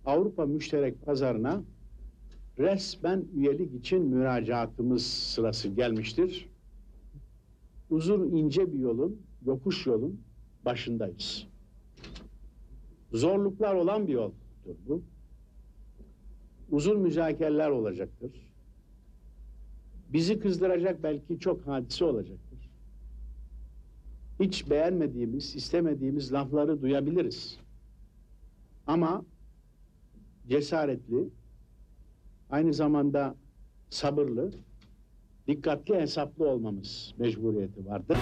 Avrupa Müşterek Pazarı'na resmen üyelik için müracaatımız sırası gelmiştir. Uzun ince bir yolun, yokuş yolun başındayız. Zorluklar olan bir yoldur bu. Uzun müzakereler olacaktır. Bizi kızdıracak belki çok hadise olacaktır. Hiç beğenmediğimiz, istemediğimiz lafları duyabiliriz. Ama cesaretli, aynı zamanda sabırlı, dikkatli, hesaplı olmamız mecburiyeti vardır.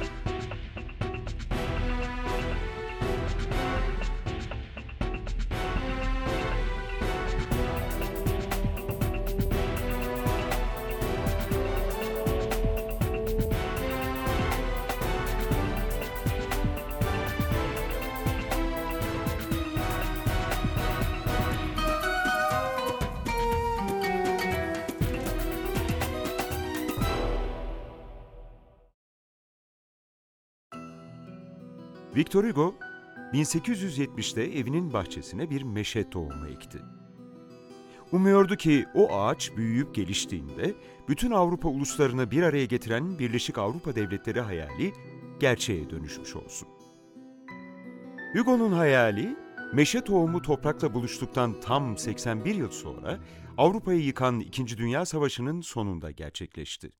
Victor Hugo, 1870'te evinin bahçesine bir meşe tohumu ekti. Umuyordu ki o ağaç büyüyüp geliştiğinde bütün Avrupa uluslarını bir araya getiren Birleşik Avrupa Devletleri hayali gerçeğe dönüşmüş olsun. Hugo'nun hayali, meşe tohumu toprakla buluştuktan tam 81 yıl sonra Avrupa'yı yıkan İkinci Dünya Savaşı'nın sonunda gerçekleşti.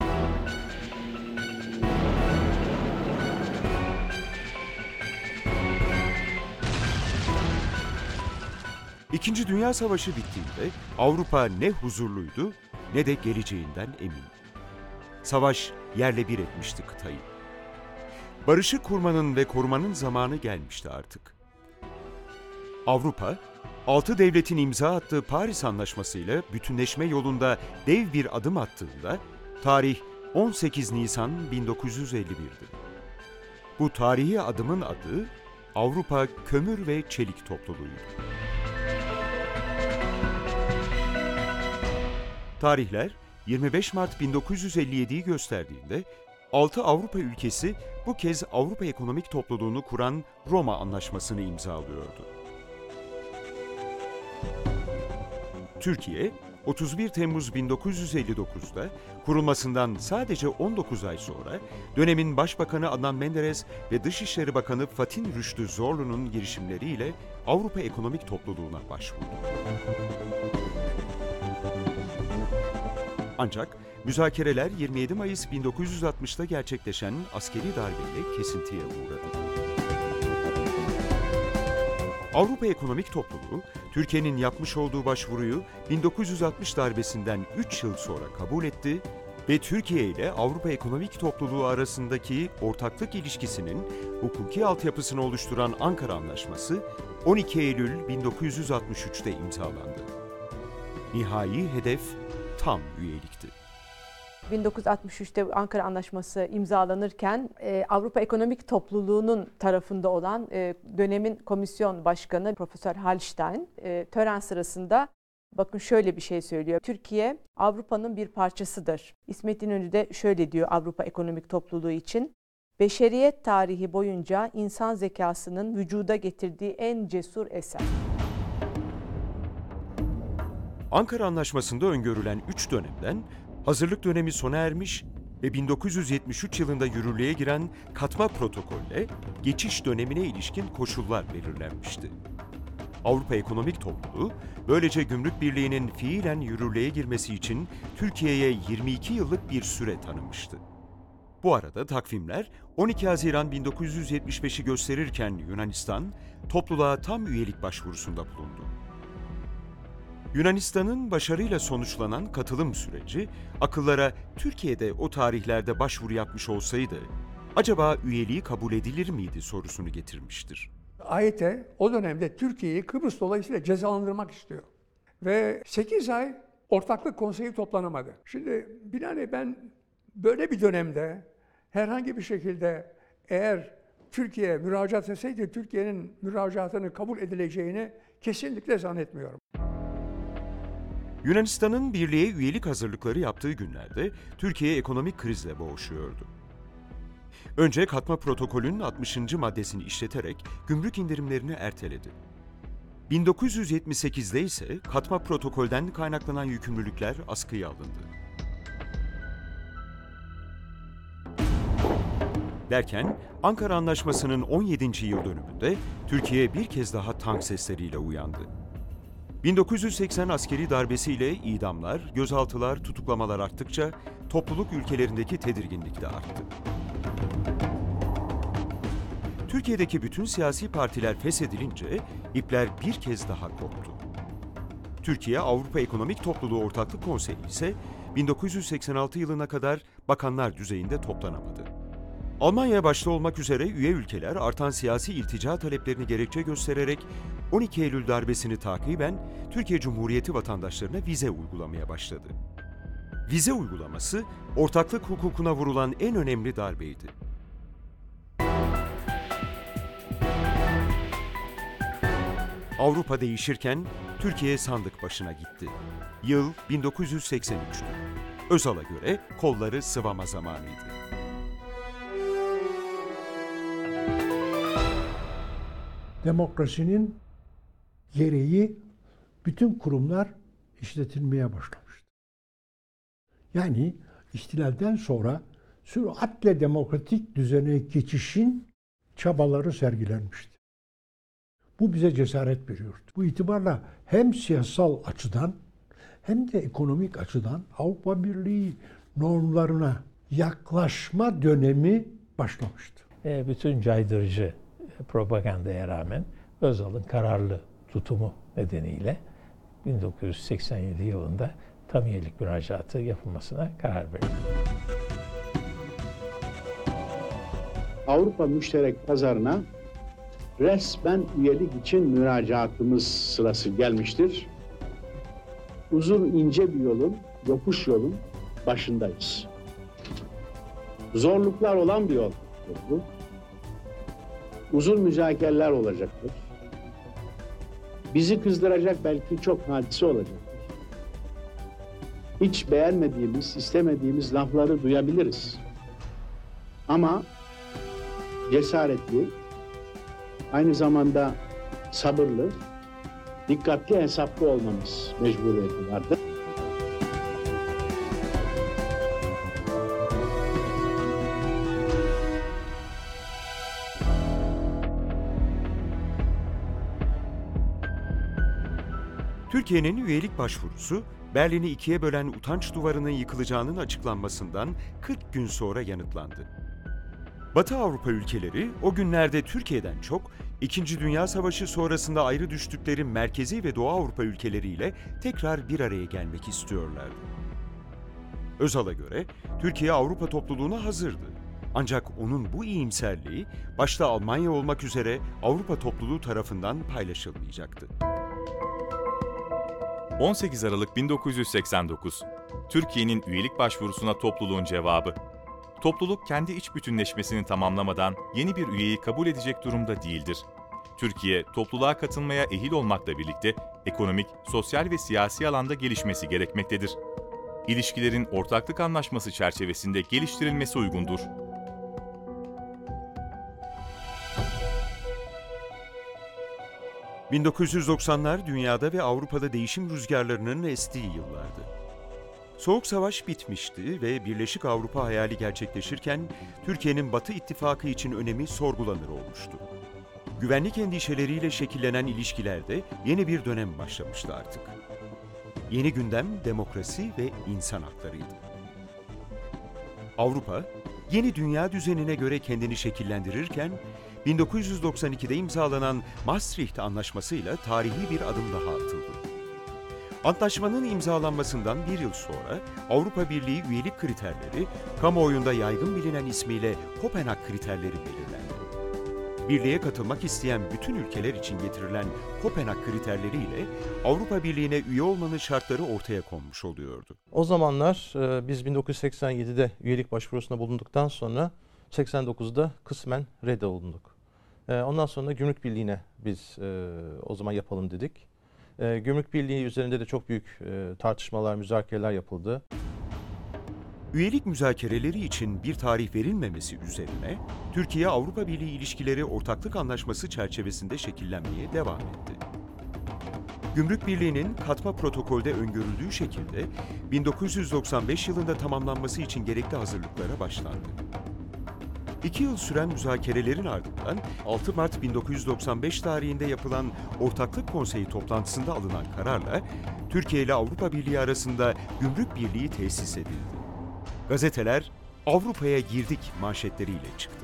İkinci Dünya Savaşı bittiğinde Avrupa ne huzurluydu ne de geleceğinden emin. Savaş yerle bir etmişti kıtayı. Barışı kurmanın ve korumanın zamanı gelmişti artık. Avrupa, 6 devletin imza attığı Paris Anlaşması'yla bütünleşme yolunda dev bir adım attığında tarih 18 Nisan 1951'di. Bu tarihi adımın adı Avrupa Kömür ve Çelik Topluluğu'ydu. Tarihler 25 Mart 1957'yi gösterdiğinde 6 Avrupa ülkesi bu kez Avrupa Ekonomik Topluluğunu kuran Roma Anlaşması'nı imzalıyordu. Türkiye, 31 Temmuz 1959'da kurulmasından sadece 19 ay sonra dönemin Başbakanı Adnan Menderes ve Dışişleri Bakanı Fatin Rüştü Zorlu'nun girişimleriyle Avrupa Ekonomik Topluluğu'na başvurdu. Ancak müzakereler 27 Mayıs 1960'ta gerçekleşen askeri darbeyle kesintiye uğradı. Avrupa Ekonomik Topluluğu, Türkiye'nin yapmış olduğu başvuruyu 1960 darbesinden 3 yıl sonra kabul etti ve Türkiye ile Avrupa Ekonomik Topluluğu arasındaki ortaklık ilişkisinin hukuki altyapısını oluşturan Ankara Anlaşması 12 Eylül 1963'te imzalandı. Nihai hedef tam üyelikti. 1963'te Ankara Anlaşması imzalanırken Avrupa Ekonomik Topluluğu'nun tarafında olan dönemin komisyon başkanı Profesör Hallstein tören sırasında bakın şöyle bir şey söylüyor. Türkiye Avrupa'nın bir parçasıdır. İsmet İnönü de şöyle diyor Avrupa Ekonomik Topluluğu için. Beşeriyet tarihi boyunca insan zekasının vücuda getirdiği en cesur eser. Ankara Anlaşması'nda öngörülen 3 dönemden hazırlık dönemi sona ermiş ve 1973 yılında yürürlüğe giren katma protokolle geçiş dönemine ilişkin koşullar belirlenmişti. Avrupa Ekonomik Topluluğu, böylece Gümrük Birliği'nin fiilen yürürlüğe girmesi için Türkiye'ye 22 yıllık bir süre tanımıştı. Bu arada takvimler 12 Haziran 1975'i gösterirken Yunanistan, topluluğa tam üyelik başvurusunda bulundu. Yunanistan'ın başarıyla sonuçlanan katılım süreci, akıllara Türkiye'de o tarihlerde başvuru yapmış olsaydı, acaba üyeliği kabul edilir miydi sorusunu getirmiştir. AYT o dönemde Türkiye'yi Kıbrıs dolayısıyla cezalandırmak istiyor. Ve 8 ay ortaklık konseyi toplanamadı. Şimdi binaenaleyh ben böyle bir dönemde herhangi bir şekilde eğer Türkiye müracaat etseydi Türkiye'nin müracaatını kabul edileceğini kesinlikle zannetmiyorum. Yunanistan'ın birliğe üyelik hazırlıkları yaptığı günlerde Türkiye ekonomik krizle boğuşuyordu. Önce katma protokolünün 60. maddesini işleterek gümrük indirimlerini erteledi. 1978'de ise katma protokolden kaynaklanan yükümlülükler askıya alındı. Derken Ankara Anlaşması'nın 17. yıl dönümünde Türkiye bir kez daha tank sesleriyle uyandı. 1980 askeri darbesiyle idamlar, gözaltılar, tutuklamalar arttıkça topluluk ülkelerindeki tedirginlik de arttı. Türkiye'deki bütün siyasi partiler feshedilince ipler bir kez daha koptu. Türkiye Avrupa Ekonomik Topluluğu Ortaklık Konseyi ise 1986 yılına kadar bakanlar düzeyinde toplanamadı. Almanya başta olmak üzere üye ülkeler artan siyasi iltica taleplerini gerekçe göstererek 12 Eylül darbesini takiben Türkiye Cumhuriyeti vatandaşlarına vize uygulamaya başladı. Vize uygulaması ortaklık hukukuna vurulan en önemli darbeydi. Avrupa değişirken Türkiye sandık başına gitti. Yıl 1983'tü. Özal'a göre kolları sıvama zamanıydı. Demokrasinin gereği bütün kurumlar işletilmeye başlamıştı. Yani ihtilalden sonra süratle demokratik düzene geçişin çabaları sergilenmişti. Bu bize cesaret veriyordu. Bu itibarla hem siyasal açıdan hem de ekonomik açıdan Avrupa Birliği normlarına yaklaşma dönemi başlamıştı. Bütün caydırıcı propagandaya rağmen Özal'ın kararlı tutumu nedeniyle 1987 yılında tam üyelik müracaatı yapılmasına karar verildi. Avrupa Müşterek Pazarı'na resmen üyelik için müracaatımız sırası gelmiştir. Uzun ince bir yolun, yokuş yolun başındayız. Zorluklar olan bir yol bu. Uzun müzakereler olacaktır. Bizi kızdıracak belki çok hadise olacaktır. Hiç beğenmediğimiz, istemediğimiz lafları duyabiliriz. Ama cesaretli, aynı zamanda sabırlı, dikkatli, hesaplı olmamız mecburiyeti vardır. Türkiye'nin üyelik başvurusu, Berlin'i ikiye bölen utanç duvarının yıkılacağının açıklanmasından 40 gün sonra yanıtlandı. Batı Avrupa ülkeleri o günlerde Türkiye'den çok, İkinci Dünya Savaşı sonrasında ayrı düştükleri Merkezi ve Doğu Avrupa ülkeleriyle tekrar bir araya gelmek istiyorlardı. Özal'a göre Türkiye Avrupa topluluğuna hazırdı. Ancak onun bu iyimserliği başta Almanya olmak üzere Avrupa topluluğu tarafından paylaşılmayacaktı. 18 Aralık 1989, Türkiye'nin üyelik başvurusuna topluluğun cevabı. Topluluk kendi iç bütünleşmesini tamamlamadan yeni bir üyeyi kabul edecek durumda değildir. Türkiye, topluluğa katılmaya ehil olmakla birlikte ekonomik, sosyal ve siyasi alanda gelişmesi gerekmektedir. İlişkilerin ortaklık anlaşması çerçevesinde geliştirilmesi uygundur. ...1990'lar dünyada ve Avrupa'da değişim rüzgarlarının estiği yıllardı. Soğuk Savaş bitmişti ve Birleşik Avrupa hayali gerçekleşirken... ...Türkiye'nin Batı İttifakı için önemi sorgulanır olmuştu. Güvenlik endişeleriyle şekillenen ilişkilerde yeni bir dönem başlamıştı artık. Yeni gündem demokrasi ve insan haklarıydı. Avrupa, yeni dünya düzenine göre kendini şekillendirirken... 1992'de imzalanan Maastricht Anlaşması'yla tarihi bir adım daha atıldı. Antlaşmanın imzalanmasından bir yıl sonra Avrupa Birliği üyelik kriterleri, kamuoyunda yaygın bilinen ismiyle Kopenhag kriterleri belirlendi. Birliğe katılmak isteyen bütün ülkeler için getirilen Kopenhag kriterleriyle Avrupa Birliği'ne üye olmanın şartları ortaya konmuş oluyordu. O zamanlar biz 1987'de üyelik başvurusunda bulunduktan sonra 89'da kısmen reddolunduk. Ondan sonra Gümrük Birliği'ne biz o zaman yapalım dedik. Gümrük Birliği üzerinde de çok büyük tartışmalar, müzakereler yapıldı. Üyelik müzakereleri için bir tarih verilmemesi üzerine Türkiye-Avrupa Birliği ilişkileri ortaklık anlaşması çerçevesinde şekillenmeye devam etti. Gümrük Birliği'nin katma protokolde öngörüldüğü şekilde 1995 yılında tamamlanması için gerekli hazırlıklara başlandı. 2 yıl süren müzakerelerin ardından 6 Mart 1995 tarihinde yapılan Ortaklık Konseyi toplantısında alınan kararla Türkiye ile Avrupa Birliği arasında Gümrük Birliği tesis edildi. Gazeteler "Avrupa'ya girdik" manşetleriyle çıktı.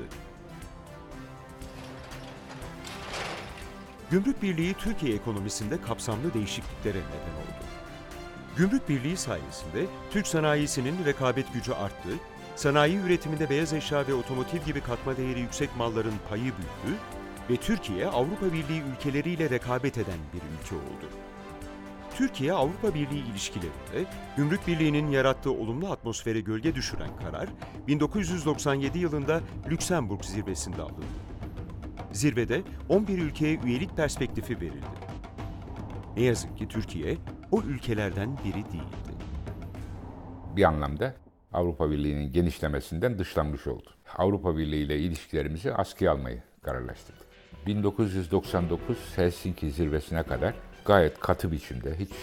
Gümrük Birliği Türkiye ekonomisinde kapsamlı değişikliklere neden oldu. Gümrük Birliği sayesinde Türk sanayisinin rekabet gücü arttı, sanayi üretiminde beyaz eşya ve otomotiv gibi katma değeri yüksek malların payı büyüdü ve Türkiye Avrupa Birliği ülkeleriyle rekabet eden bir ülke oldu. Türkiye-Avrupa Birliği ilişkilerinde Gümrük Birliği'nin yarattığı olumlu atmosfere gölge düşüren karar 1997 yılında Lüksemburg zirvesinde alındı. Zirvede 11 ülkeye üyelik perspektifi verildi. Ne yazık ki Türkiye o ülkelerden biri değildi. Bir anlamda Avrupa Birliği'nin genişlemesinden dışlanmış oldu. Avrupa Birliği ile ilişkilerimizi askıya almayı kararlaştırdık. 1999 Helsinki zirvesine kadar gayet katı biçimde hiç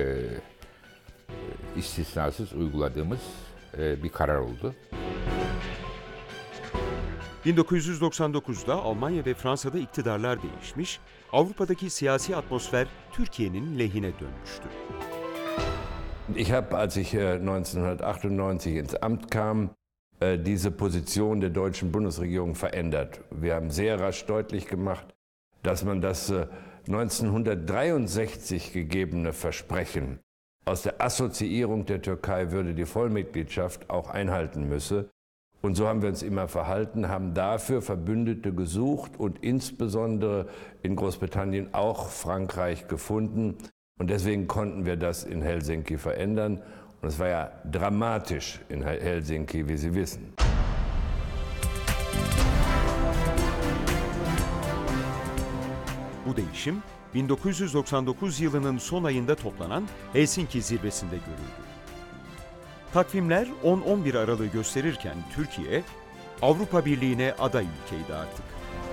istisnasız uyguladığımız bir karar oldu. 1999'da Almanya ve Fransa'da iktidarlar değişmiş, Avrupa'daki siyasi atmosfer Türkiye'nin lehine dönmüştü. Ich habe, als ich 1998 ins Amt kam, diese Position der deutschen Bundesregierung verändert. Wir haben sehr rasch deutlich gemacht, dass man das 1963 gegebene Versprechen aus der Assoziierung der Türkei würde die Vollmitgliedschaft auch einhalten müsse. Und so haben wir uns immer verhalten, haben dafür Verbündete gesucht und insbesondere in Großbritannien auch Frankreich gefunden. Und deswegen konnten wir das in Helsinki verändern. Und es war ja dramatisch in Helsinki, wie Sie wissen. Bu değişim 1999 yılının son ayında toplanan Helsinki zirvesinde görüldü. Takvimler 10-11 Aralık'ı gösterirken Türkiye, Avrupa Birliği'ne aday ülkeydi artık.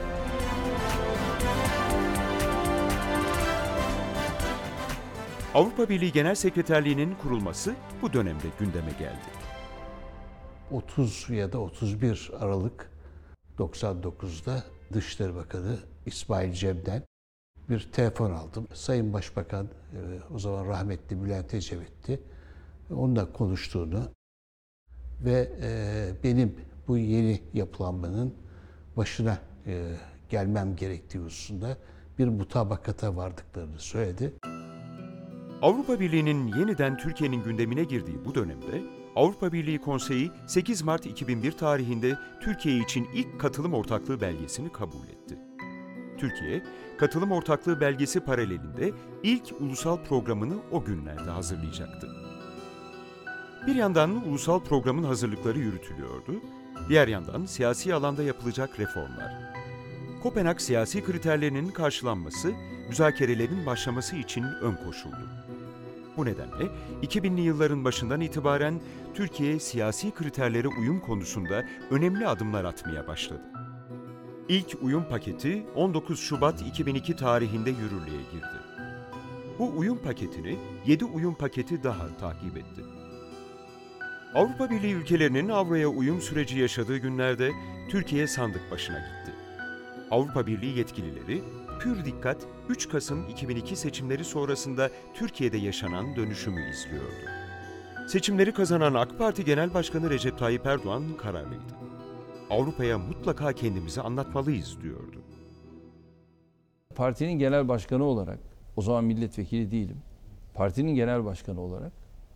Avrupa Birliği Genel Sekreterliği'nin kurulması bu dönemde gündeme geldi. 30 ya da 31 Aralık 99'da Dışişleri Bakanı İsmail Cem'den bir telefon aldım. Sayın Başbakan, o zaman rahmetli Bülent Ecevit'ti, onunla konuştuğunu ve benim bu yeni yapılanmanın başına gelmem gerektiği hususunda bir mutabakata vardıklarını söyledi. Avrupa Birliği'nin yeniden Türkiye'nin gündemine girdiği bu dönemde Avrupa Birliği Konseyi 8 Mart 2001 tarihinde Türkiye için ilk katılım ortaklığı belgesini kabul etti. Türkiye, katılım ortaklığı belgesi paralelinde ilk ulusal programını o günlerde hazırlayacaktı. Bir yandan ulusal programın hazırlıkları yürütülüyordu, diğer yandan siyasi alanda yapılacak reformlar. Kopenhag siyasi kriterlerinin karşılanması, müzakerelerin başlaması için ön koşuldu. Bu nedenle 2000'li yılların başından itibaren Türkiye siyasi kriterlere uyum konusunda önemli adımlar atmaya başladı. İlk uyum paketi 19 Şubat 2002 tarihinde yürürlüğe girdi. Bu uyum paketini 7 uyum paketi daha takip etti. Avrupa Birliği ülkelerinin avroya uyum süreci yaşadığı günlerde Türkiye sandık başına gitti. Avrupa Birliği yetkilileri pür dikkat 3 Kasım 2002 seçimleri sonrasında Türkiye'de yaşanan dönüşümü izliyordu. Seçimleri kazanan AK Parti Genel Başkanı Recep Tayyip Erdoğan kararlıydı. Avrupa'ya mutlaka kendimizi anlatmalıyız diyordu. Partinin genel başkanı olarak, o zaman milletvekili değilim, partinin genel başkanı olarak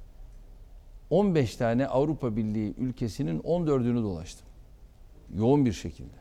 15 tane Avrupa Birliği ülkesinin 14'ünü dolaştım. Yoğun bir şekilde.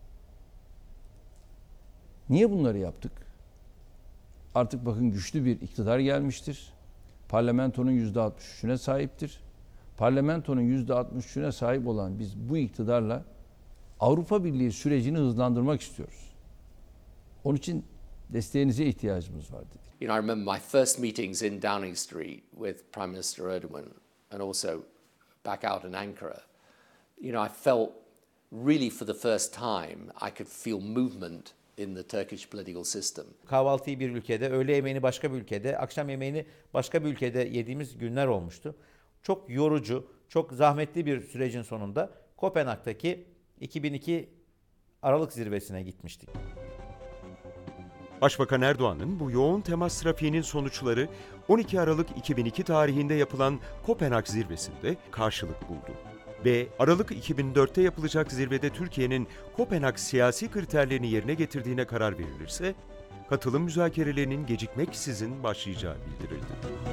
Niye bunları yaptık? Artık bakın güçlü bir iktidar gelmiştir. Parlamentonun %63'üne sahiptir. Parlamentonun %63'üne sahip olan biz bu iktidarla Avrupa Birliği sürecini hızlandırmak istiyoruz. Onun için desteğinize ihtiyacımız var dedik. You know, I remember my first meetings in Downing Street with Prime Minister Erdogan and also back out in Ankara. You know, I felt really for the first time I could feel movement in the Turkish political system. Kahvaltıyı bir ülkede, öğle yemeğini başka bir ülkede, akşam yemeğini başka bir ülkede yediğimiz günler olmuştu. Çok yorucu, çok zahmetli bir sürecin sonunda Kopenhag'daki 2002 Aralık zirvesine gitmiştik. Başbakan Erdoğan'ın bu yoğun temas trafiğinin sonuçları 12 Aralık 2002 tarihinde yapılan Kopenhag zirvesinde karşılık buldu. Ve Aralık 2004'te yapılacak zirvede Türkiye'nin Kopenhag siyasi kriterlerini yerine getirdiğine karar verilirse, katılım müzakerelerinin gecikmeksizin başlayacağı bildirildi.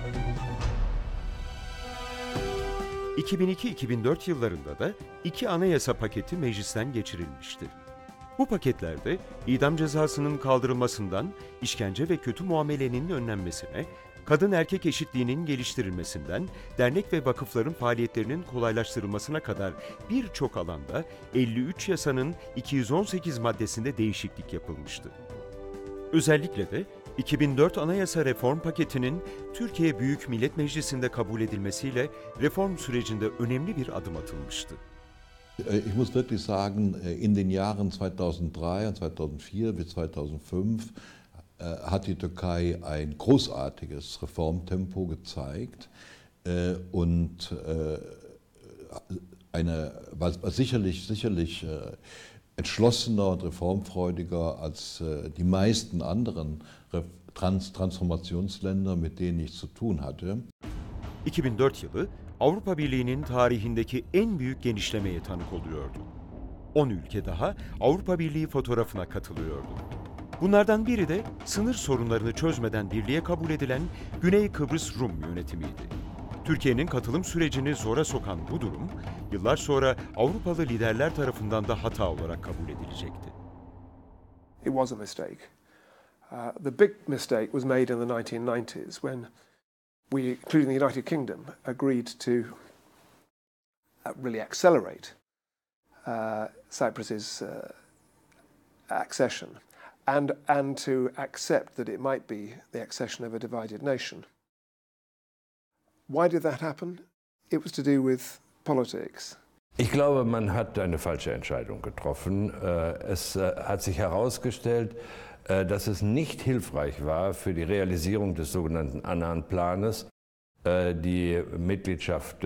2002-2004 yıllarında da 2 anayasa paketi meclisten geçirilmiştir. Bu paketlerde idam cezasının kaldırılmasından işkence ve kötü muamelenin önlenmesine, kadın erkek eşitliğinin geliştirilmesinden dernek ve vakıfların faaliyetlerinin kolaylaştırılmasına kadar birçok alanda 53 yasanın 218 maddesinde değişiklik yapılmıştı. Özellikle de 2004 Anayasa Reform Paketi'nin Türkiye Büyük Millet Meclisi'nde kabul edilmesiyle reform sürecinde önemli bir adım atılmıştı. Ich muss wirklich sagen, in den Jahren 2003 und 2004 bis 2005 hat die Türkei ein großartiges Reformtempo gezeigt und war sicherlich entschlossener und reformfreudiger als die meisten anderen Transformationsländer, mit denen ich zu tun hatte. 2004 yılı Avrupa Birliği'nin tarihindeki en büyük genişlemeye tanık oluyordu. 10 ülke daha Avrupa Birliği fotoğrafına katılıyordu. Bunlardan biri de sınır sorunlarını çözmeden birliğe kabul edilen Güney Kıbrıs Rum yönetimiydi. Türkiye'nin katılım sürecini zora sokan bu durum, yıllar sonra Avrupalı liderler tarafından da hata olarak kabul edilecekti. It was a mistake. The big mistake was made in the 1990s when we, including the United Kingdom, agreed to really accelerate Cyprus's accession and to accept that it might be the accession of a divided nation. Why did that happen? It was to do with politics. Ich glaube, man hat eine falsche Entscheidung getroffen. Es hat sich herausgestellt, dass es nicht hilfreich war für die Realisierung des sogenannten Annan-Planes, die Mitgliedschaft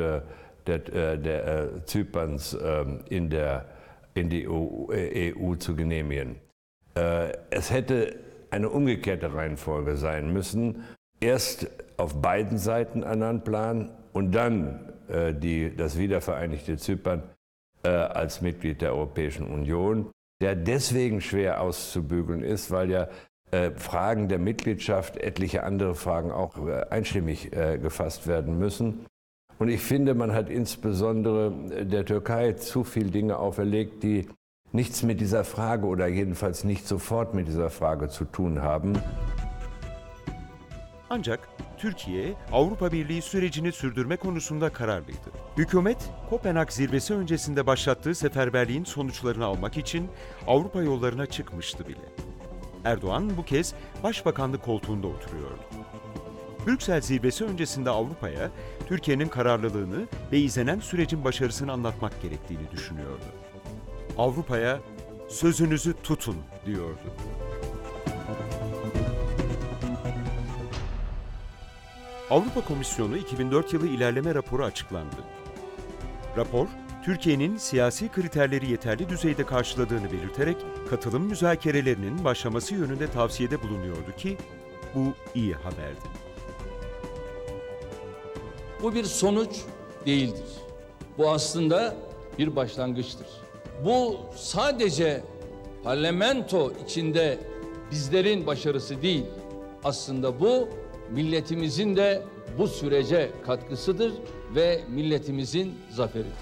Zyperns in die EU zu genehmigen. Es hätte eine umgekehrte Reihenfolge sein müssen. Erst auf beiden Seiten Annan-Plan und dann das wiedervereinigte Zypern als Mitglied der Europäischen Union, der deswegen schwer auszubügeln ist, weil ja Fragen der Mitgliedschaft, etliche andere Fragen auch einstimmig gefasst werden müssen. Und ich finde, man hat insbesondere der Türkei zu viele Dinge auferlegt, die nichts mit dieser Frage oder jedenfalls nicht sofort mit dieser Frage zu tun haben. Ancak Türkiye, Avrupa Birliği sürecini sürdürme konusunda kararlıydı. Hükümet, Kopenhag zirvesi öncesinde başlattığı seferberliğin sonuçlarını almak için Avrupa yollarına çıkmıştı bile. Erdoğan bu kez başbakanlık koltuğunda oturuyordu. Brüksel zirvesi öncesinde Avrupa'ya Türkiye'nin kararlılığını ve izlenen sürecin başarısını anlatmak gerektiğini düşünüyordu. Avrupa'ya sözünüzü tutun diyordu. Avrupa Komisyonu 2004 yılı ilerleme raporu açıklandı. Rapor, Türkiye'nin siyasi kriterleri yeterli düzeyde karşıladığını belirterek katılım müzakerelerinin başlaması yönünde tavsiyede bulunuyordu ki bu iyi haberdi. Bu bir sonuç değildir. Bu aslında bir başlangıçtır. Bu sadece parlamento içinde bizlerin başarısı değil, aslında bu milletimizin de bu sürece katkısıdır ve milletimizin zaferidir.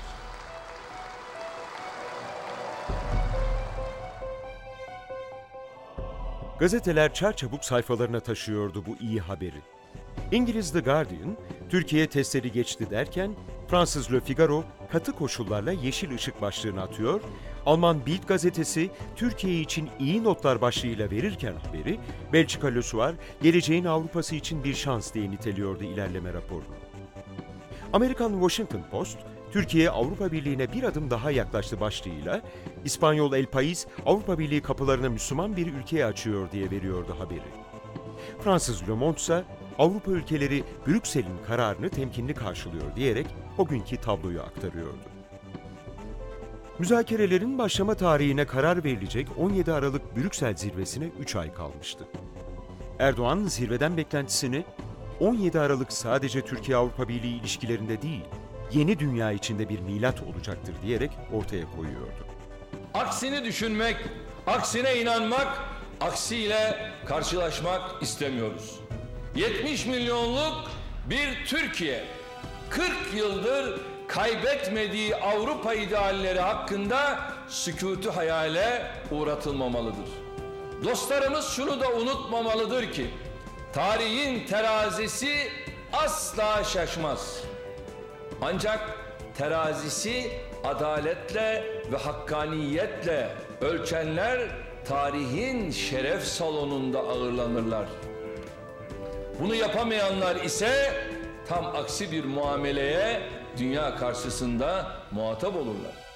Gazeteler çarçabuk sayfalarına taşıyordu bu iyi haberi. İngiliz The Guardian, Türkiye testleri geçti derken, Fransız Le Figaro katı koşullarla yeşil ışık başlığını atıyor, Alman Bild gazetesi Türkiye için iyi notlar başlığıyla verirken haberi, Belçika Le Soir, geleceğin Avrupa'sı için bir şans diye niteliyordu ilerleme raporunu. Amerikan Washington Post, Türkiye Avrupa Birliği'ne bir adım daha yaklaştı başlığıyla İspanyol El País Avrupa Birliği kapılarını Müslüman bir ülkeye açıyor diye veriyordu haberi. Fransız Le Monde ise Avrupa ülkeleri Brüksel'in kararını temkinli karşılıyor diyerek o günkü tabloyu aktarıyordu. Müzakerelerin başlama tarihine karar verilecek 17 Aralık Brüksel zirvesine 3 ay kalmıştı. Erdoğan zirveden beklentisini 17 Aralık sadece Türkiye-Avrupa Birliği ilişkilerinde değil, yeni dünya içinde bir milat olacaktır diyerek ortaya koyuyordu. Aksini düşünmek, aksine inanmak, aksiyle karşılaşmak istemiyoruz. 70 milyonluk bir Türkiye, 40 yıldır kaybetmediği Avrupa idealleri hakkında sükutu hayale uğratılmamalıdır. Dostlarımız şunu da unutmamalıdır ki, tarihin terazisi asla şaşmaz. Ancak terazisi adaletle ve hakkaniyetle ölçenler tarihin şeref salonunda ağırlanırlar. Bunu yapamayanlar ise tam aksi bir muameleye dünya karşısında muhatap olurlar.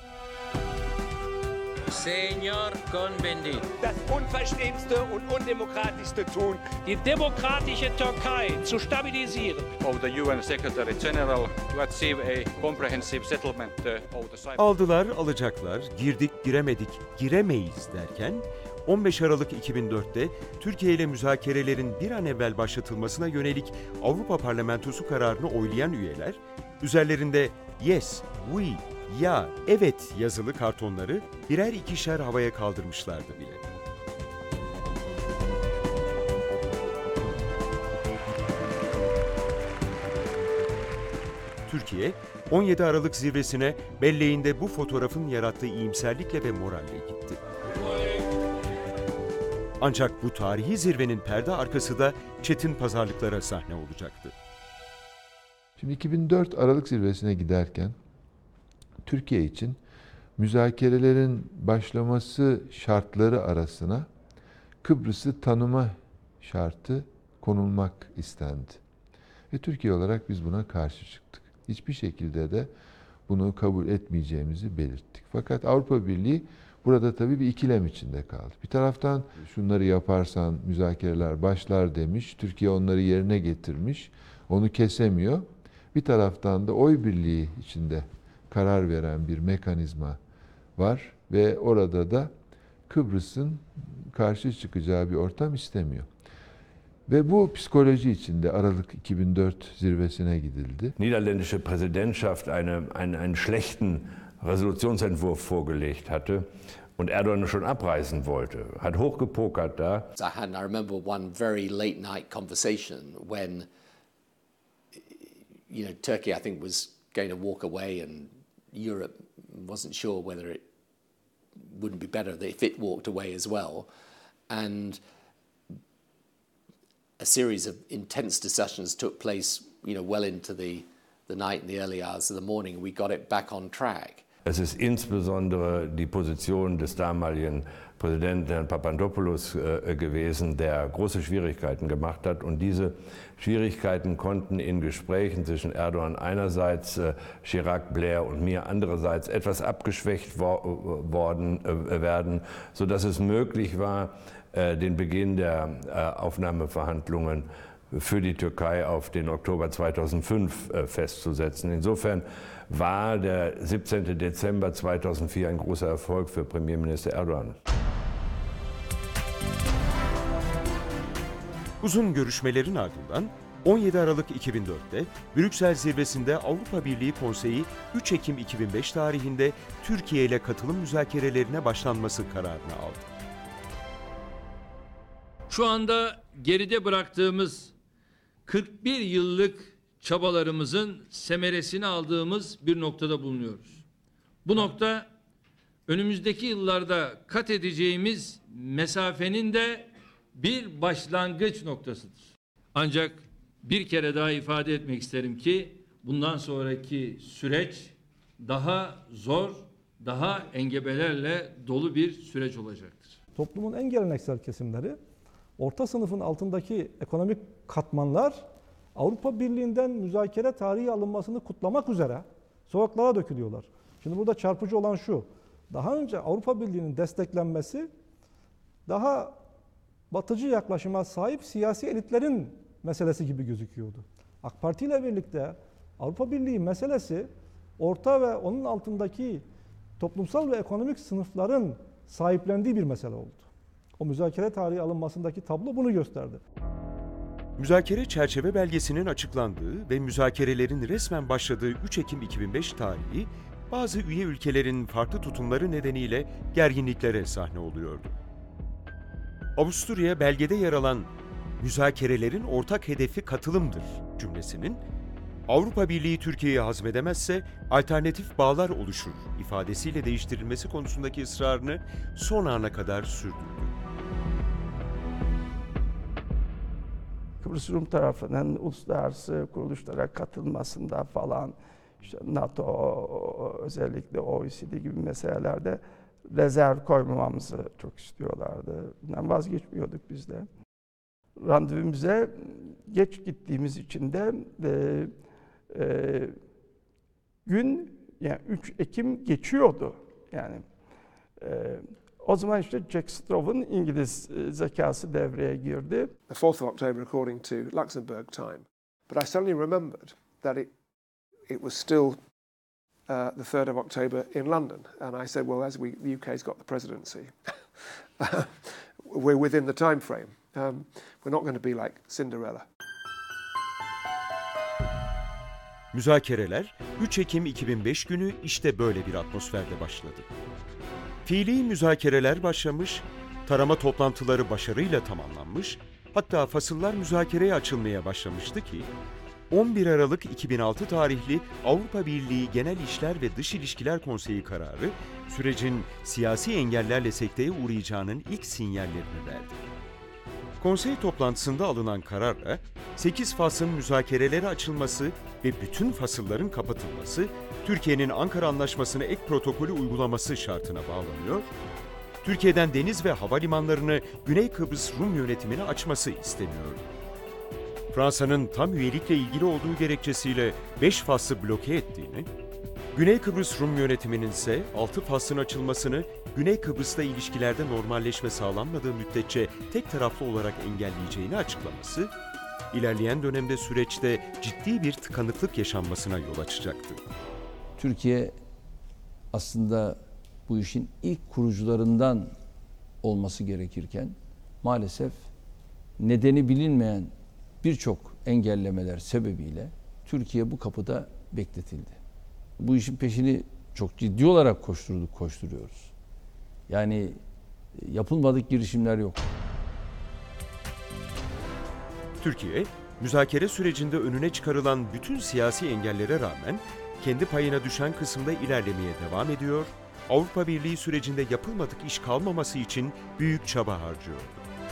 Señor Cohn-Bendit. Das unverschämste und undemokratischste tun, die demokratische Türkei zu stabilisieren. Of the UN Secretary General to achieve a comprehensive settlement of the Cyprus. Aldılar, alacaklar, girdik, giremedik, giremeyiz derken 15 Aralık 2004'te Türkiye ile müzakerelerin bir an evvel başlatılmasına yönelik Avrupa Parlamentosu kararını oylayan üyeler, üzerlerinde yes, we, ya, evet yazılı kartonları birer ikişer havaya kaldırmışlardı bile. Türkiye, 17 Aralık zirvesine belleğinde bu fotoğrafın yarattığı iyimserlikle ve moralle gitti. Ancak bu tarihi zirvenin perde arkası da çetin pazarlıklara sahne olacaktı. Şimdi 2004 Aralık zirvesine giderken Türkiye için müzakerelerin başlaması şartları arasına Kıbrıs'ı tanıma şartı konulmak istendi. Ve Türkiye olarak biz buna karşı çıktık. Hiçbir şekilde de bunu kabul etmeyeceğimizi belirttik. Fakat Avrupa Birliği burada tabii bir ikilem içinde kaldı. Bir taraftan şunları yaparsan müzakereler başlar demiş, Türkiye onları yerine getirmiş, onu kesemiyor. Bir taraftan da oy birliği içinde karar veren bir mekanizma var ve orada da Kıbrıs'ın karşı çıkacağı bir ortam istemiyor. Ve bu psikoloji içinde Aralık 2004 zirvesine gidildi. Niederländische Präsidentschaft einen schlechten Resolutionsentwurf vorgelegt hatte und Erdogan schon abreisen wollte, hat hochgepokert da. I remember one very late night conversation when, Turkey, I think, was going to walk away, and Europe wasn't sure whether it wouldn't be better if it walked away as well. And a series of intense discussions took place, well into the night and the early hours of the morning. We got it back on track. Es ist insbesondere die Position des damaligen Präsidenten Herrn Papadopoulos gewesen, der große Schwierigkeiten gemacht hat. Und diese Schwierigkeiten konnten in Gesprächen zwischen Erdogan einerseits, Chirac, Blair und mir andererseits etwas abgeschwächt werden, sodass es möglich war, den Beginn der Aufnahmeverhandlungen für die Türkei auf den Oktober 2005 festzusetzen. Insofern war der 17. Dezember 2004 ein großer Erfolg für Premierminister Erdogan. Uzun görüşmelerin ardından 17 Aralık 2004'te Brüksel zirvesinde Avrupa Birliği Konseyi 3 Ekim 2005 tarihinde Türkiye ile katılım müzakerelerine başlanması kararını aldı. Şu anda geride bıraktığımız 41 yıllık çabalarımızın semeresini aldığımız bir noktada bulunuyoruz. Bu nokta önümüzdeki yıllarda kat edeceğimiz mesafenin de bir başlangıç noktasıdır. Ancak bir kere daha ifade etmek isterim ki bundan sonraki süreç daha zor, daha engebelerle dolu bir süreç olacaktır. Toplumun en geleneksel kesimleri, orta sınıfın altındaki ekonomik katmanlar Avrupa Birliği'nden müzakere tarihi alınmasını kutlamak üzere sokaklara dökülüyorlar. Şimdi burada çarpıcı olan şu, daha önce Avrupa Birliği'nin desteklenmesi daha batıcı yaklaşıma sahip siyasi elitlerin meselesi gibi gözüküyordu. AK Parti ile birlikte Avrupa Birliği meselesi orta ve onun altındaki toplumsal ve ekonomik sınıfların sahiplendiği bir mesele oldu. O müzakere tarihi alınmasındaki tablo bunu gösterdi. Müzakere çerçeve belgesinin açıklandığı ve müzakerelerin resmen başladığı 3 Ekim 2005 tarihi, bazı üye ülkelerin farklı tutumları nedeniyle gerginliklere sahne oluyordu. Avusturya belgede yer alan "müzakerelerin ortak hedefi katılımdır" cümlesinin "Avrupa Birliği Türkiye'yi hazmedemezse alternatif bağlar oluşur" ifadesiyle değiştirilmesi konusundaki ısrarını son ana kadar sürdürdü. Kıbrıs Rum tarafının uluslararası kuruluşlara katılmasında falan, işte NATO, özellikle OECD gibi meselelerde rezerv koymamamızı çok istiyorlardı. Bundan vazgeçmiyorduk biz de. Randevumuza geç gittiğimiz için de gün, yani 3 Ekim geçiyordu. Yani o zaman işte Jack Straw'ın İngiliz zekası devreye girdi. The 4th of October according to Luxembourg time. But I suddenly remembered that it was still the 3rd of October in London. And I said, well, as the UK's got the presidency, we're within the time frame. We're not going to be like Cinderella. Müzakereler 3 Ekim 2005 günü işte böyle bir atmosferde başladı. Fiili müzakereler başlamış, tarama toplantıları başarıyla tamamlanmış, hatta fasıllar müzakereye açılmaya başlamıştı ki 11 Aralık 2006 tarihli Avrupa Birliği Genel İşler ve Dış İlişkiler Konseyi kararı sürecin siyasi engellerle sekteye uğrayacağının ilk sinyallerini verdi. Konsey toplantısında alınan kararla 8 faslın müzakerelere açılması ve bütün fasılların kapatılması, Türkiye'nin Ankara Anlaşması'na ek protokolü uygulaması şartına bağlanıyor, Türkiye'den deniz ve havalimanlarını Güney Kıbrıs Rum yönetimine açması isteniyordu. Fransa'nın tam üyelikle ilgili olduğu gerekçesiyle 5 faslı bloke ettiğini, Güney Kıbrıs Rum yönetiminin ise 6 faslın açılmasını Güney Kıbrıs'la ilişkilerde normalleşme sağlanmadığı müddetçe tek taraflı olarak engelleyeceğini açıklaması, ilerleyen dönemde süreçte ciddi bir tıkanıklık yaşanmasına yol açacaktı. Türkiye aslında bu işin ilk kurucularından olması gerekirken maalesef nedeni bilinmeyen birçok engellemeler sebebiyle Türkiye bu kapıda bekletildi. Bu işin peşini çok ciddi olarak koşturuyoruz. Yani yapılmadık girişimler yok. Türkiye, müzakere sürecinde önüne çıkarılan bütün siyasi engellere rağmen kendi payına düşen kısımda ilerlemeye devam ediyor, Avrupa Birliği sürecinde yapılmadık iş kalmaması için büyük çaba harcıyordu.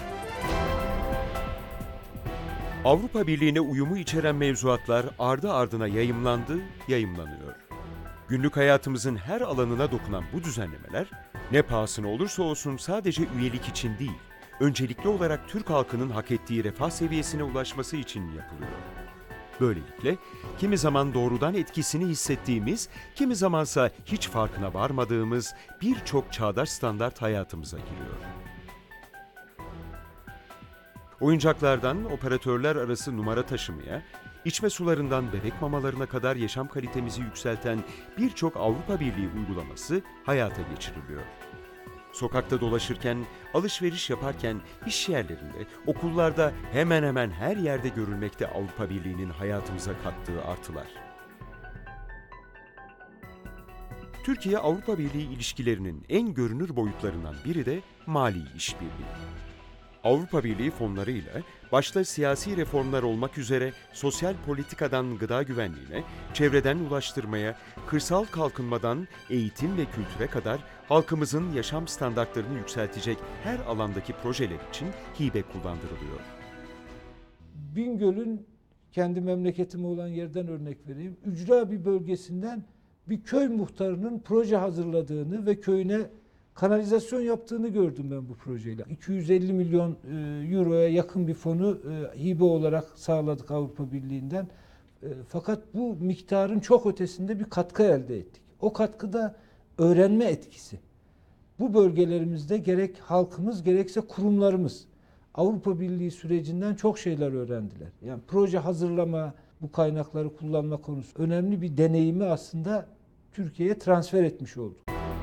Avrupa Birliği'ne uyumu içeren mevzuatlar ardı ardına yayımlanıyor. Günlük hayatımızın her alanına dokunan bu düzenlemeler, ne pahasına olursa olsun sadece üyelik için değil, öncelikli olarak Türk halkının hak ettiği refah seviyesine ulaşması için yapılıyor. Böylelikle kimi zaman doğrudan etkisini hissettiğimiz, kimi zamansa hiç farkına varmadığımız birçok çağdaş standart hayatımıza giriyor. Oyuncaklardan operatörler arası numara taşımaya, içme sularından bebek mamalarına kadar yaşam kalitemizi yükselten birçok Avrupa Birliği uygulaması hayata geçiriliyor. Sokakta dolaşırken, alışveriş yaparken, iş yerlerinde, okullarda hemen hemen her yerde görülmekte Avrupa Birliği'nin hayatımıza kattığı artılar. Türkiye-Avrupa Birliği ilişkilerinin en görünür boyutlarından biri de mali işbirliği. Avrupa Birliği fonlarıyla başta siyasi reformlar olmak üzere sosyal politikadan gıda güvenliğine, çevreden ulaştırmaya, kırsal kalkınmadan eğitim ve kültüre kadar halkımızın yaşam standartlarını yükseltecek her alandaki projeler için hibe kullandırılıyor. Bingöl'ün kendi memleketime olan yerden örnek vereyim. Ücra bir bölgesinden bir köy muhtarının proje hazırladığını ve köyüne kanalizasyon yaptığını gördüm ben bu projeyle. 250 milyon euroya yakın bir fonu hibe olarak sağladık Avrupa Birliği'nden. Fakat bu miktarın çok ötesinde bir katkı elde ettik. O katkı da öğrenme etkisi. Bu bölgelerimizde gerek halkımız gerekse kurumlarımız Avrupa Birliği sürecinden çok şeyler öğrendiler. Yani proje hazırlama, bu kaynakları kullanma konusu önemli bir deneyimi aslında Türkiye'ye transfer etmiş olduk.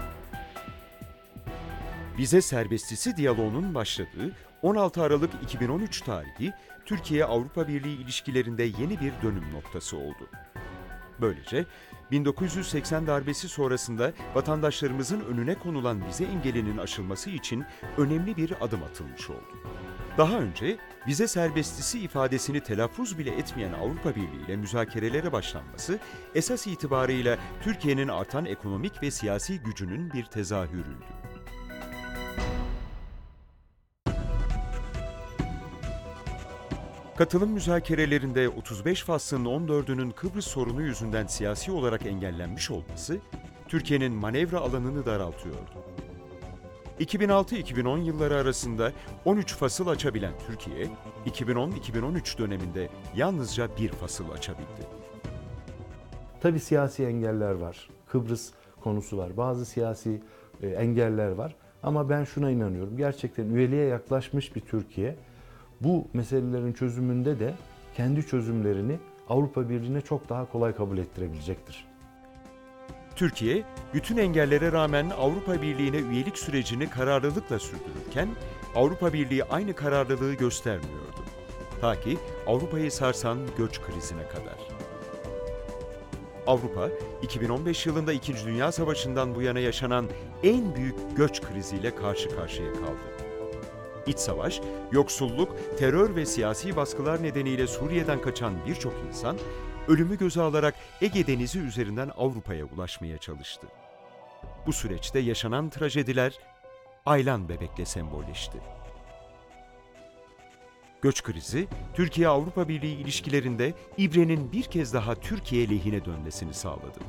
Vize serbestisi diyaloğunun başladığı 16 Aralık 2013 tarihi Türkiye-Avrupa Birliği ilişkilerinde yeni bir dönüm noktası oldu. Böylece 1980 darbesi sonrasında vatandaşlarımızın önüne konulan vize engelinin aşılması için önemli bir adım atılmış oldu. Daha önce vize serbestisi ifadesini telaffuz bile etmeyen Avrupa Birliği ile müzakerelere başlanması esas itibarıyla Türkiye'nin artan ekonomik ve siyasi gücünün bir tezahürüydü. Katılım müzakerelerinde 35 faslın 14'ünün Kıbrıs sorunu yüzünden siyasi olarak engellenmiş olması, Türkiye'nin manevra alanını daraltıyordu. 2006-2010 yılları arasında 13 fasıl açabilen Türkiye, 2010-2013 döneminde yalnızca bir fasıl açabildi. Tabii siyasi engeller var. Kıbrıs konusu var. Bazı siyasi engeller var. Ama ben şuna inanıyorum. Gerçekten üyeliğe yaklaşmış bir Türkiye, bu meselelerin çözümünde de kendi çözümlerini Avrupa Birliği'ne çok daha kolay kabul ettirebilecektir. Türkiye, bütün engellere rağmen Avrupa Birliği'ne üyelik sürecini kararlılıkla sürdürürken, Avrupa Birliği aynı kararlılığı göstermiyordu. Ta ki Avrupa'yı sarsan göç krizine kadar. Avrupa, 2015 yılında 2. Dünya Savaşı'ndan bu yana yaşanan en büyük göç kriziyle karşı karşıya kaldı. İç savaş, yoksulluk, terör ve siyasi baskılar nedeniyle Suriye'den kaçan birçok insan, ölümü göze alarak Ege Denizi üzerinden Avrupa'ya ulaşmaya çalıştı. Bu süreçte yaşanan trajediler, Aylan bebekle sembolleşti. Göç krizi, Türkiye-Avrupa Birliği ilişkilerinde ibrenin bir kez daha Türkiye lehine dönmesini sağladı.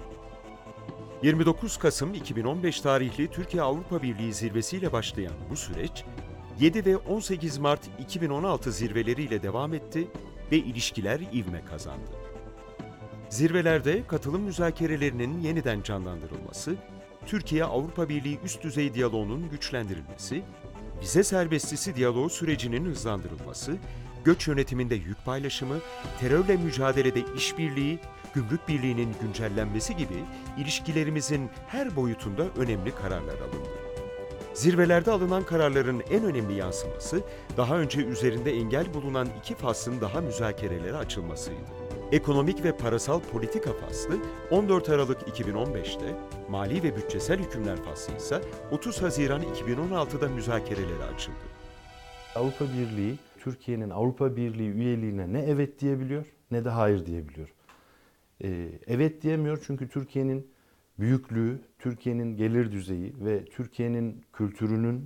29 Kasım 2015 tarihli Türkiye-Avrupa Birliği zirvesiyle başlayan bu süreç, 7 ve 18 Mart 2016 zirveleriyle devam etti ve ilişkiler ivme kazandı. Zirvelerde katılım müzakerelerinin yeniden canlandırılması, Türkiye-Avrupa Birliği üst düzey diyaloğunun güçlendirilmesi, vize serbestisi diyaloğu sürecinin hızlandırılması, göç yönetiminde yük paylaşımı, terörle mücadelede işbirliği, gümrük birliğinin güncellenmesi gibi ilişkilerimizin her boyutunda önemli kararlar alındı. Zirvelerde alınan kararların en önemli yansıması, daha önce üzerinde engel bulunan 2 faslın daha müzakerelere açılmasıydı. Ekonomik ve parasal politika faslı 14 Aralık 2015'te, mali ve bütçesel hükümler faslı ise 30 Haziran 2016'da müzakerelere açıldı. Avrupa Birliği, Türkiye'nin Avrupa Birliği üyeliğine ne evet diyebiliyor ne de hayır diyebiliyor. Evet diyemiyor çünkü Türkiye'nin büyüklüğü, Türkiye'nin gelir düzeyi ve Türkiye'nin kültürünün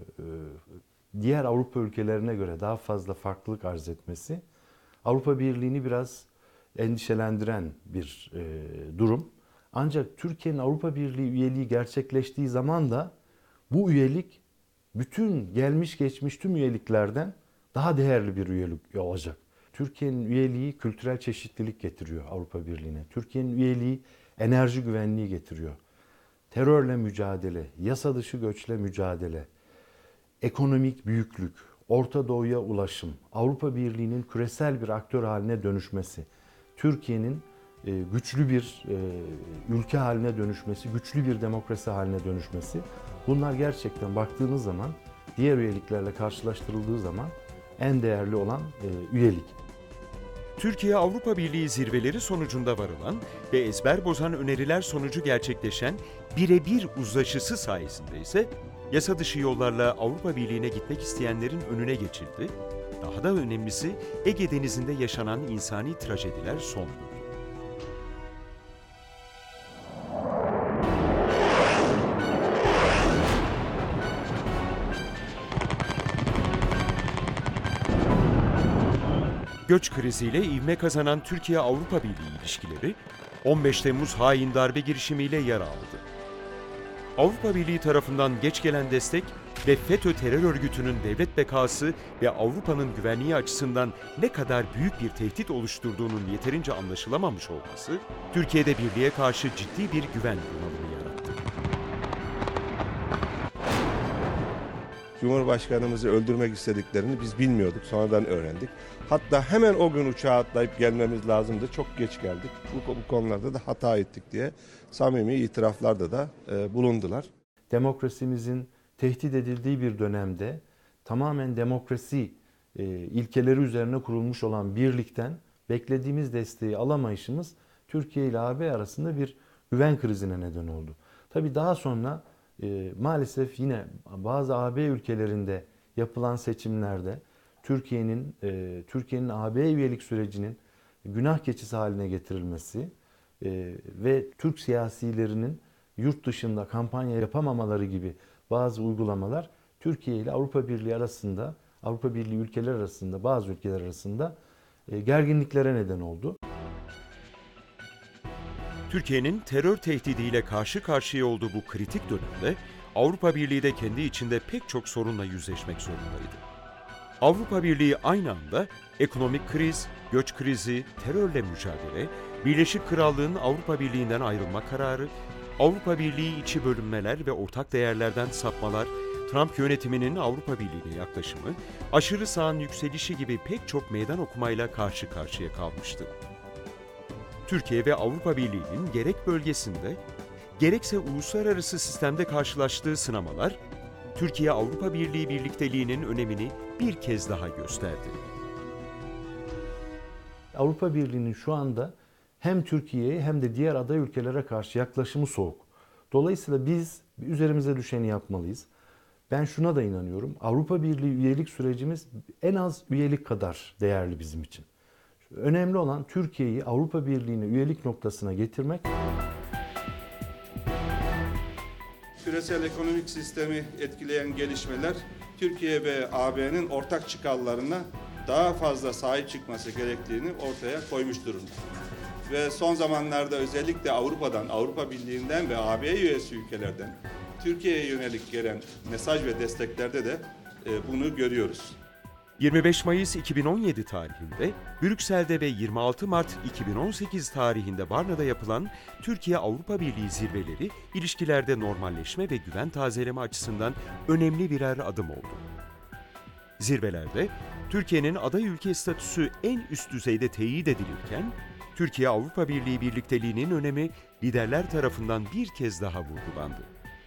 diğer Avrupa ülkelerine göre daha fazla farklılık arz etmesi Avrupa Birliği'ni biraz endişelendiren bir durum. Ancak Türkiye'nin Avrupa Birliği üyeliği gerçekleştiği zaman da bu üyelik bütün gelmiş geçmiş tüm üyeliklerden daha değerli bir üyelik olacak. Türkiye'nin üyeliği kültürel çeşitlilik getiriyor Avrupa Birliği'ne. Türkiye'nin üyeliği enerji güvenliği getiriyor. Terörle mücadele, yasa dışı göçle mücadele, ekonomik büyüklük, Orta Doğu'ya ulaşım, Avrupa Birliği'nin küresel bir aktör haline dönüşmesi, Türkiye'nin güçlü bir ülke haline dönüşmesi, güçlü bir demokrasi haline dönüşmesi, bunlar gerçekten baktığınız zaman, diğer üyeliklerle karşılaştırıldığı zaman en değerli olan üyelik. Türkiye-Avrupa Birliği zirveleri sonucunda varılan ve ezber bozan öneriler sonucu gerçekleşen birebir uzlaşısı sayesinde ise yasa dışı yollarla Avrupa Birliği'ne gitmek isteyenlerin önüne geçildi. Daha da önemlisi Ege Denizi'nde yaşanan insani trajediler son buldu. Göç kriziyle ivme kazanan Türkiye-Avrupa Birliği ilişkileri 15 Temmuz hain darbe girişimiyle yara aldı. Avrupa Birliği tarafından geç gelen destek ve FETÖ terör örgütünün devlet bekası ve Avrupa'nın güvenliği açısından ne kadar büyük bir tehdit oluşturduğunun yeterince anlaşılamamış olması, Türkiye'de birliğe karşı ciddi bir güven bunalımı yarattı. Cumhurbaşkanımızı öldürmek istediklerini biz bilmiyorduk, sonradan öğrendik. Hatta hemen o gün uçağa atlayıp gelmemiz lazımdı, çok geç geldik. Bu konularda da hata ettik diye samimi itiraflarda da bulundular. Demokrasimizin tehdit edildiği bir dönemde tamamen demokrasi ilkeleri üzerine kurulmuş olan birlikten beklediğimiz desteği alamayışımız Türkiye ile AB arasında bir güven krizine neden oldu. Tabii daha sonra maalesef yine bazı AB ülkelerinde yapılan seçimlerde Türkiye'nin AB üyelik sürecinin günah keçisi haline getirilmesi ve Türk siyasilerinin yurt dışında kampanya yapamamaları gibi bazı uygulamalar Türkiye ile Avrupa Birliği arasında, Avrupa Birliği ülkeler arasında, bazı ülkeler arasında gerginliklere neden oldu. Türkiye'nin terör tehdidiyle karşı karşıya olduğu bu kritik dönemde Avrupa Birliği de kendi içinde pek çok sorunla yüzleşmek zorundaydı. Avrupa Birliği aynı anda ekonomik kriz, göç krizi, terörle mücadele, Birleşik Krallığın Avrupa Birliği'nden ayrılma kararı, Avrupa Birliği içi bölünmeler ve ortak değerlerden sapmalar, Trump yönetiminin Avrupa Birliği'ne yaklaşımı, aşırı sağın yükselişi gibi pek çok meydan okumayla karşı karşıya kalmıştı. Türkiye ve Avrupa Birliği'nin gerek bölgesinde, gerekse uluslararası sistemde karşılaştığı sınamalar, Türkiye-Avrupa Birliği birlikteliğinin önemini bir kez daha gösterdi. Avrupa Birliği'nin şu anda hem Türkiye'ye hem de diğer aday ülkelere karşı yaklaşımı soğuk. Dolayısıyla biz üzerimize düşeni yapmalıyız. Ben şuna da inanıyorum. Avrupa Birliği üyelik sürecimiz en az üyelik kadar değerli bizim için. Önemli olan Türkiye'yi Avrupa Birliği'ne üyelik noktasına getirmek. Küresel ekonomik sistemi etkileyen gelişmeler Türkiye ve AB'nin ortak çıkarlarına daha fazla sahip çıkması gerektiğini ortaya koymuş durumda. Ve son zamanlarda özellikle Avrupa'dan, Avrupa Birliği'nden ve AB üyesi ülkelerden Türkiye'ye yönelik gelen mesaj ve desteklerde de bunu görüyoruz. 25 Mayıs 2017 tarihinde Brüksel'de ve 26 Mart 2018 tarihinde Varna'da yapılan Türkiye-Avrupa Birliği zirveleri ilişkilerde normalleşme ve güven tazeleme açısından önemli birer adım oldu. Zirvelerde Türkiye'nin aday ülke statüsü en üst düzeyde teyit edilirken, Türkiye-Avrupa Birliği birlikteliğinin önemi liderler tarafından bir kez daha vurgulandı.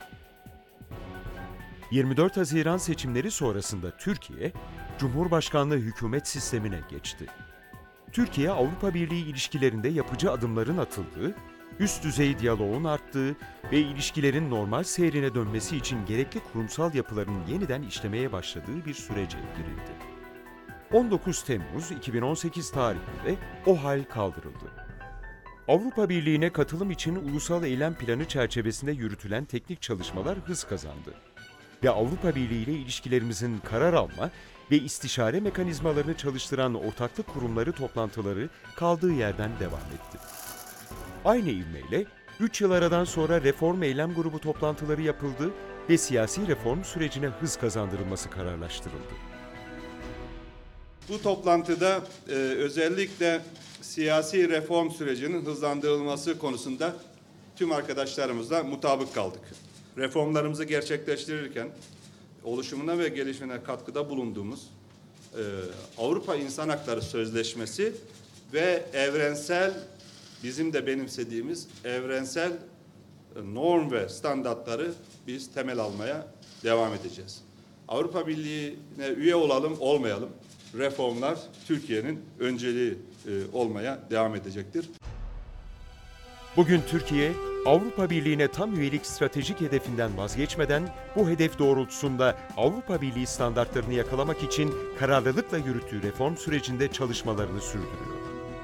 24 Haziran seçimleri sonrasında Türkiye, Cumhurbaşkanlığı hükümet sistemine geçti. Türkiye-Avrupa Birliği ilişkilerinde yapıcı adımların atıldığı, üst düzey diyaloğun arttığı ve ilişkilerin normal seyrine dönmesi için gerekli kurumsal yapıların yeniden işlemeye başladığı bir sürece girildi. 19 Temmuz 2018 tarihinde o hal kaldırıldı. Avrupa Birliği'ne katılım için ulusal eylem planı çerçevesinde yürütülen teknik çalışmalar hız kazandı ve Avrupa Birliği ile ilişkilerimizin karar alma ve istişare mekanizmalarını çalıştıran ortaklık kurumları toplantıları kaldığı yerden devam etti. Aynı ivmeyle 3 yıl aradan sonra reform eylem grubu toplantıları yapıldı ve siyasi reform sürecine hız kazandırılması kararlaştırıldı. Bu toplantıda özellikle siyasi reform sürecinin hızlandırılması konusunda tüm arkadaşlarımızla mutabık kaldık. Reformlarımızı gerçekleştirirken oluşumuna ve gelişimine katkıda bulunduğumuz Avrupa İnsan Hakları Sözleşmesi ve evrensel, bizim de benimsediğimiz evrensel norm ve standartları biz temel almaya devam edeceğiz. Avrupa Birliği'ne üye olalım olmayalım, reformlar Türkiye'nin önceliği olmaya devam edecektir. Bugün Türkiye, Avrupa Birliği'ne tam üyelik stratejik hedefinden vazgeçmeden bu hedef doğrultusunda Avrupa Birliği standartlarını yakalamak için kararlılıkla yürüttüğü reform sürecinde çalışmalarını sürdürüyor.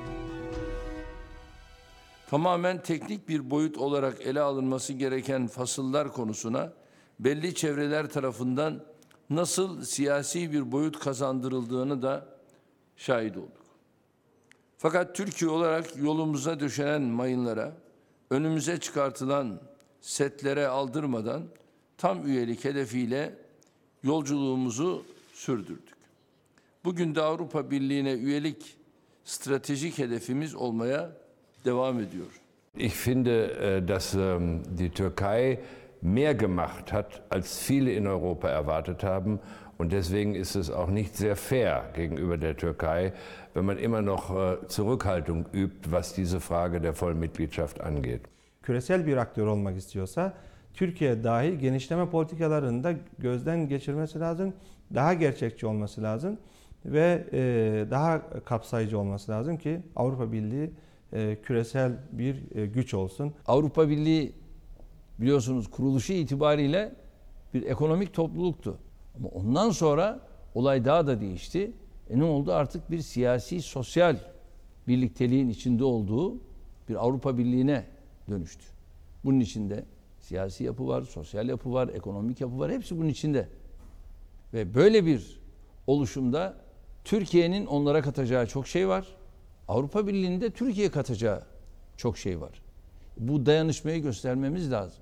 Tamamen teknik bir boyut olarak ele alınması gereken fasıllar konusuna belli çevreler tarafından nasıl siyasi bir boyut kazandırıldığını da şahit olduk. Fakat Türkiye olarak yolumuza döşenen mayınlara, önümüze çıkartılan setlere aldırmadan tam üyelik hedefiyle yolculuğumuzu sürdürdük. Bugün de Avrupa Birliği'ne üyelik stratejik hedefimiz olmaya devam ediyor. Ich finde, dass die Türkei mehr gemacht hat, als viele in Europa erwartet haben. Und deswegen ist es auch nicht sehr fair gegenüber der Türkei, wenn man immer noch Zurückhaltung übt, was diese Frage der Vollmitgliedschaft angeht. Küresel bir aktör olmak istiyorsa Türkiye dahil genişleme politikalarını da gözden geçirmesi lazım. Daha gerçekçi olması lazım ve daha kapsayıcı olması lazım ki Avrupa Birliği küresel bir güç olsun. Avrupa Birliği biliyorsunuz kuruluşu itibariyle bir ekonomik topluluktu. Ama ondan sonra olay daha da değişti. Ne oldu? Artık bir siyasi, sosyal birlikteliğin içinde olduğu bir Avrupa Birliği'ne dönüştü. Bunun içinde siyasi yapı var, sosyal yapı var, ekonomik yapı var. Hepsi bunun içinde. Ve böyle bir oluşumda Türkiye'nin onlara katacağı çok şey var. Avrupa Birliği'nin de Türkiye'ye katacağı çok şey var. Bu dayanışmayı göstermemiz lazım.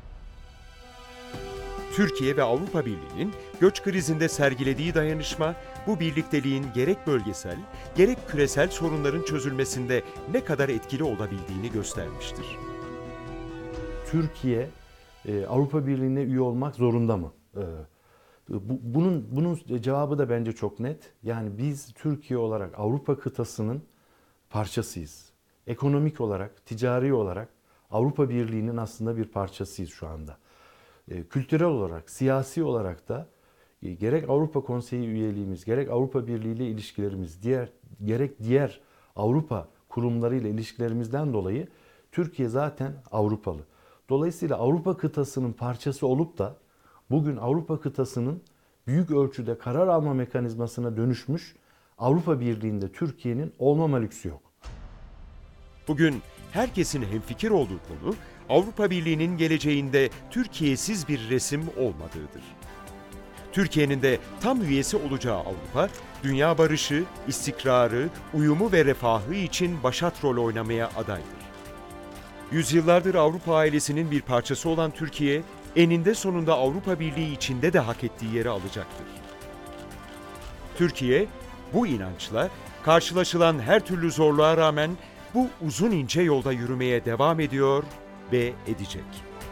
Türkiye ve Avrupa Birliği'nin göç krizinde sergilediği dayanışma, bu birlikteliğin gerek bölgesel, gerek küresel sorunların çözülmesinde ne kadar etkili olabildiğini göstermiştir. Türkiye Avrupa Birliği'ne üye olmak zorunda mı? Bunun cevabı da bence çok net. Yani biz Türkiye olarak Avrupa kıtasının parçasıyız. Ekonomik olarak, ticari olarak Avrupa Birliği'nin aslında bir parçasıyız şu anda. Kültürel olarak, siyasi olarak da gerek Avrupa Konseyi üyeliğimiz, gerek Avrupa Birliği ile ilişkilerimiz, gerek diğer Avrupa kurumlarıyla ilişkilerimizden dolayı Türkiye zaten Avrupalı. Dolayısıyla Avrupa kıtasının parçası olup da bugün Avrupa kıtasının büyük ölçüde karar alma mekanizmasına dönüşmüş Avrupa Birliği'nde Türkiye'nin olmama lüksü yok. Bugün herkesin hemfikir olduğu konu Avrupa Birliği'nin geleceğinde Türkiye'siz bir resim olmadığıdır. Türkiye'nin de tam üyesi olacağı Avrupa, dünya barışı, istikrarı, uyumu ve refahı için başat rol oynamaya adaydır. Yüzyıllardır Avrupa ailesinin bir parçası olan Türkiye, eninde sonunda Avrupa Birliği içinde de hak ettiği yeri alacaktır. Türkiye, bu inançla karşılaşılan her türlü zorluğa rağmen bu uzun ince yolda yürümeye devam ediyor ve edecek.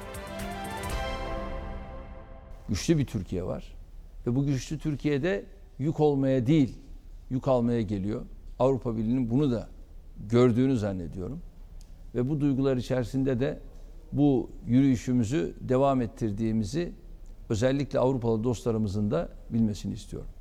Güçlü bir Türkiye var ve bu güçlü Türkiye'de yük olmaya değil, yük almaya geliyor. Avrupa Birliği'nin bunu da gördüğünü zannediyorum. Ve bu duygular içerisinde de bu yürüyüşümüzü devam ettirdiğimizi özellikle Avrupalı dostlarımızın da bilmesini istiyorum.